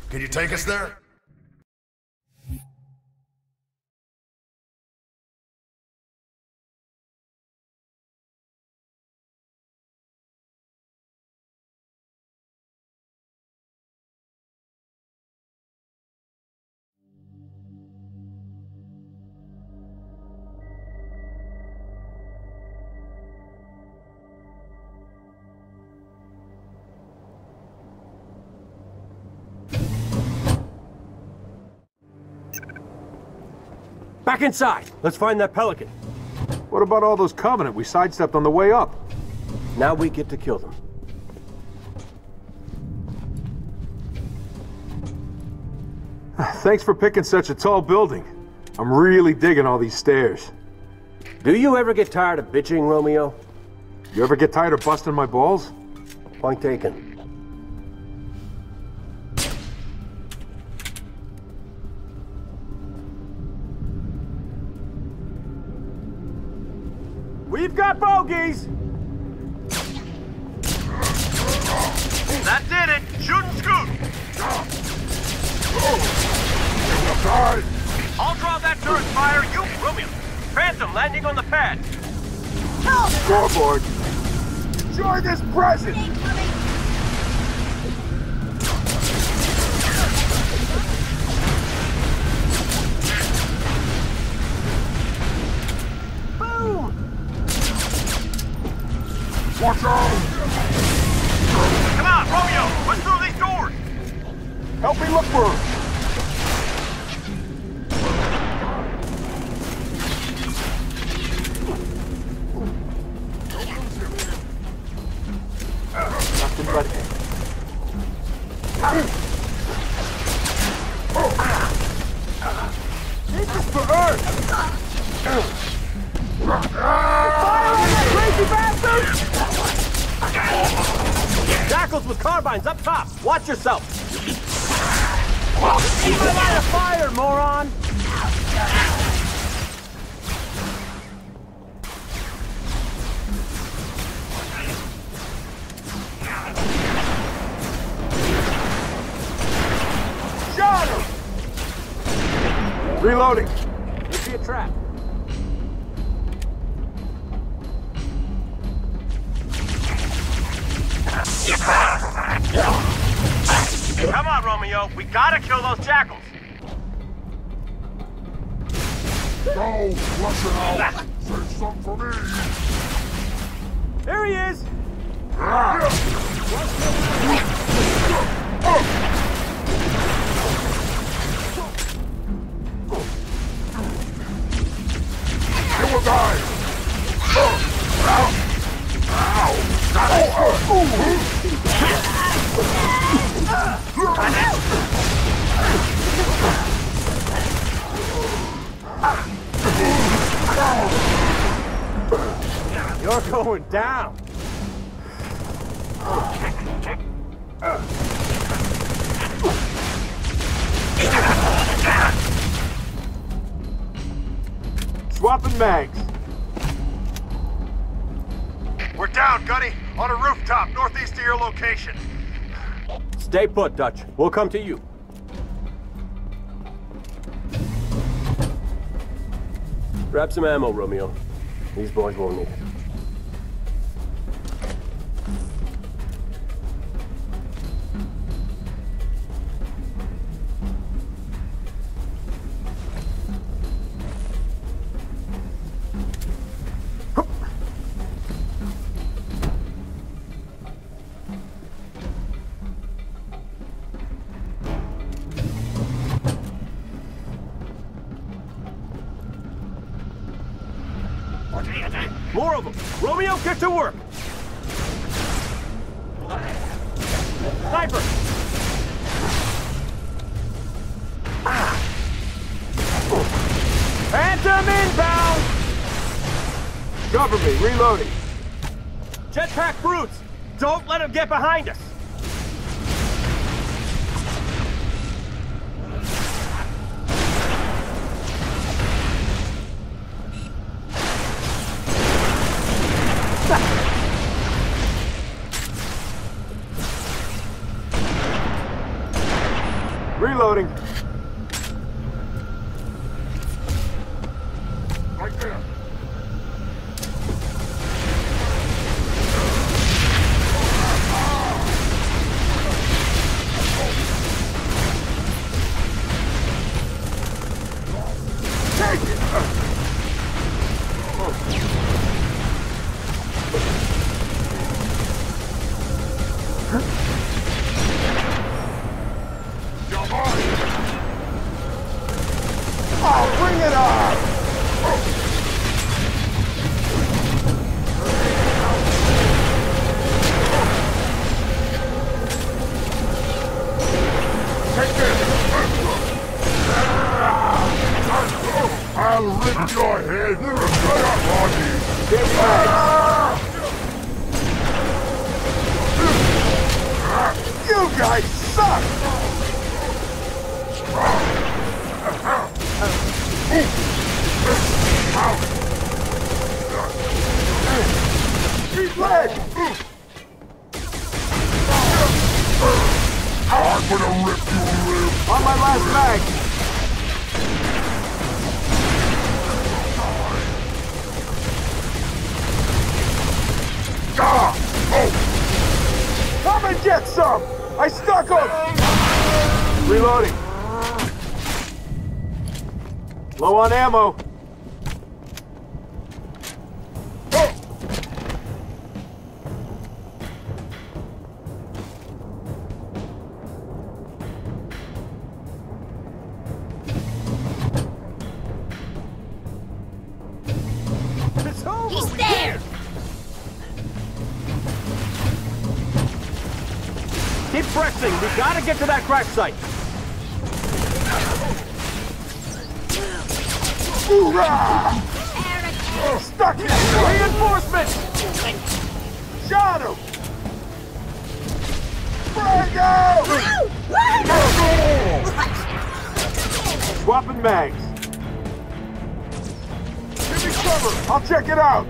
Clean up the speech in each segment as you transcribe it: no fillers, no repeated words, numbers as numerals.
Can you take us there? Back inside! Let's find that Pelican. What about all those Covenant we sidestepped on the way up? Now we get to kill them. Thanks for picking such a tall building. I'm really digging all these stairs. Do you ever get tired of bitching, Romeo? You ever get tired of busting my balls? Point taken. We've got bogeys! That did it! Shoot and scoot! I'll draw that turret fire, you Romeo! Phantom landing on the pad! Help! Scoreboard! Enjoy this present! Boom! Watch out! Come on, Romeo! What's through these doors? Help me look for her! Nothing but it. This is for Earth! Fire on that crazy bastard! Jackals with carbines up top! Watch yourself! Keep my line of fire, moron! Shot him! Reloading! Could be a trap. Come on, Romeo! We gotta kill those jackals! Go! Flush it out! Save some for me! There he is! You will die! You're going down! Swapping mags. We're down, Gunny! On a rooftop northeast of your location. Stay put, Dutch. We'll come to you. Grab some ammo, Romeo. These boys won't need it. More of them! Romeo, get to work! Sniper! Phantom inbound! Cover me, reloading. Jetpack brutes! Don't let them get behind us! some! I stuck him! Reloading. Low on ammo. It's over! He's there! Keep pressing! We gotta get to that crash site! Hoorah! Eric! Stuck him! Reinforcements! Shot him! Franco! Swapping mags. Give me cover! I'll check it out!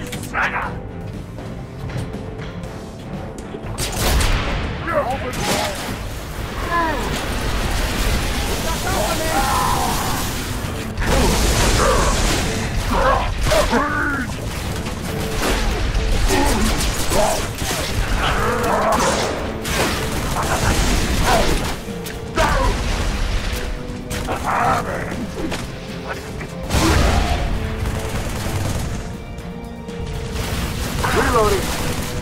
Reloading.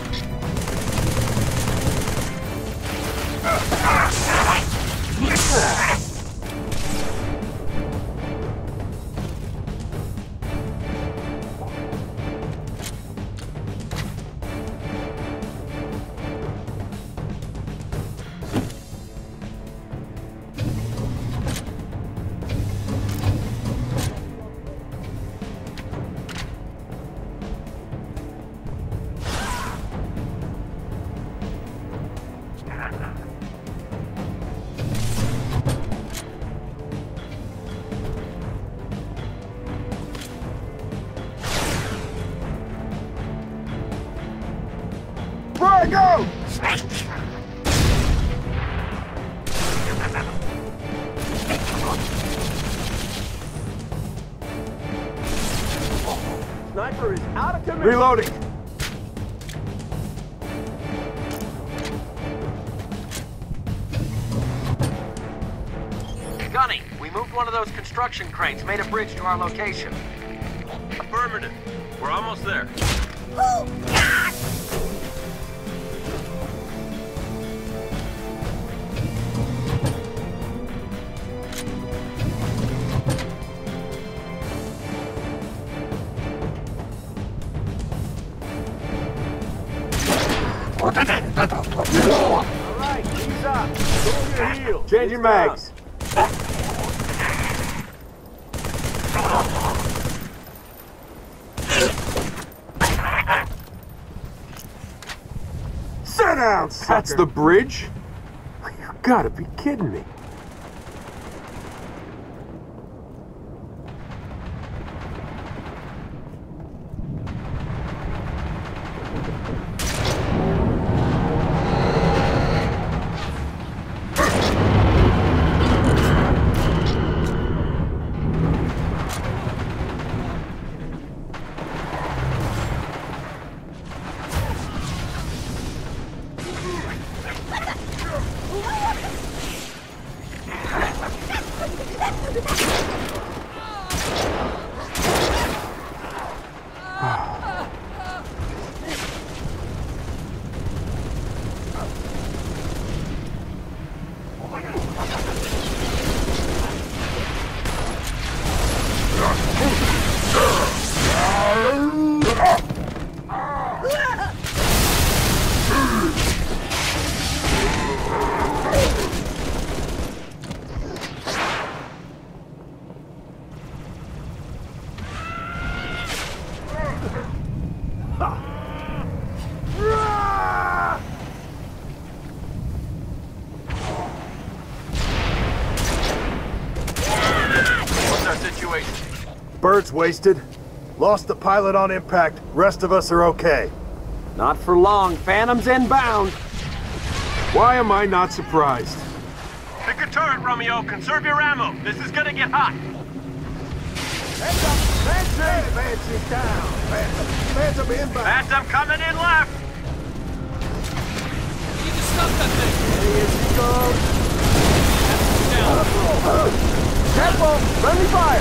Franco! Sniper is out of commission! Reloading. Gunny, we moved one of those construction cranes, made a bridge to our location. Affirmative. We're almost there. Alright, ease up. Go your heels. Changing mags. Sit down, sucker. That's the bridge? You gotta be kidding me. What's our situation? Bird's wasted. Lost the pilot on impact. Rest of us are okay. Not for long. Phantom's inbound. Why am I not surprised? Pick a turret, Romeo. Conserve your ammo. This is gonna get hot. Heads up! Banshee! Banshee's down! Phantom inbound! Phantom coming in left. Stop that thing! Here she goes. Down. Careful! Friendly fire!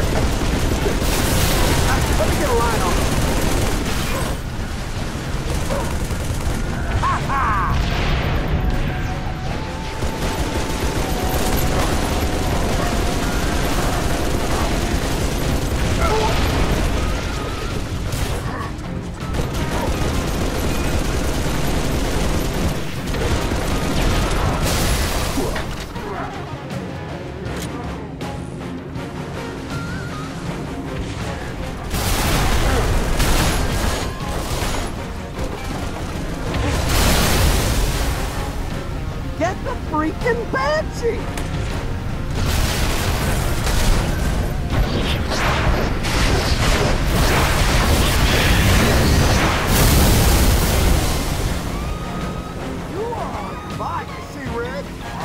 Let me get a line on him. Ha ha! Get the freaking Banshee! You are on fire, see, Red?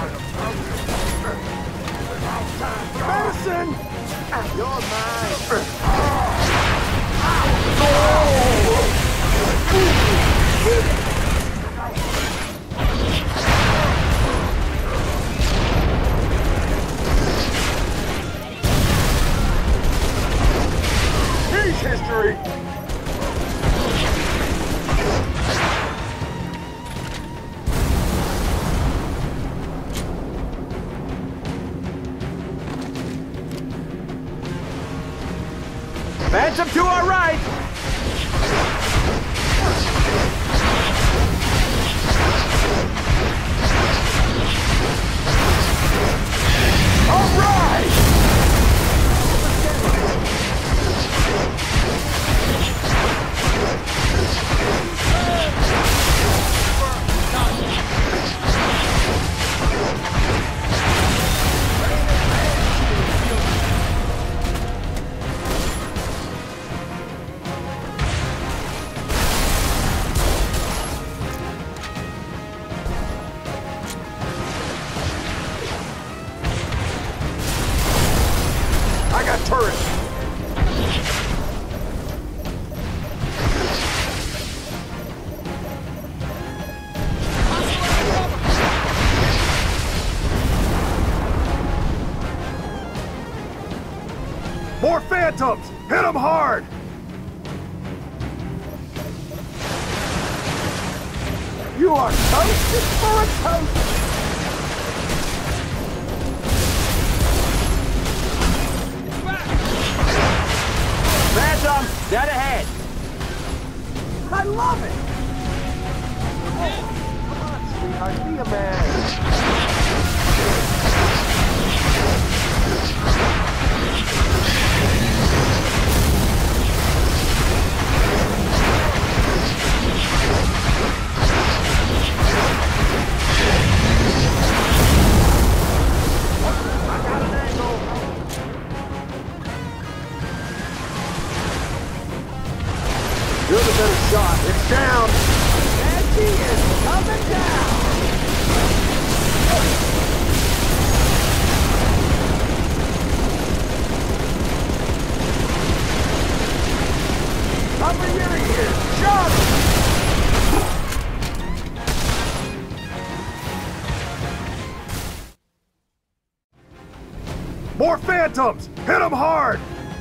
Medicine! You're mine! He's history! Phantom to our right! All right! I got turret. More phantoms! Hit them hard! You are toasted for a toast! Phantom, dead ahead! I love it! Come on, sweetheart, be a man. I got an angle. You're the better shot. It's down. And he is coming down. Cover your ears. Jump! More phantoms! Hit them hard!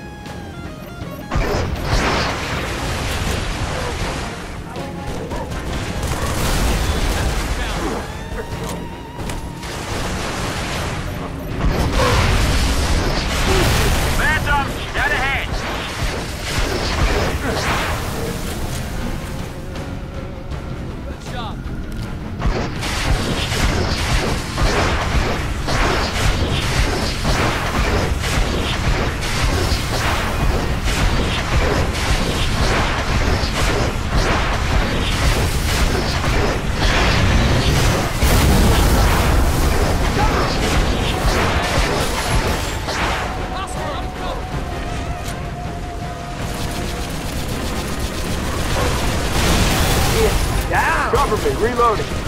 Phantom, dead ahead! Good job. Down! Cover me, reloading.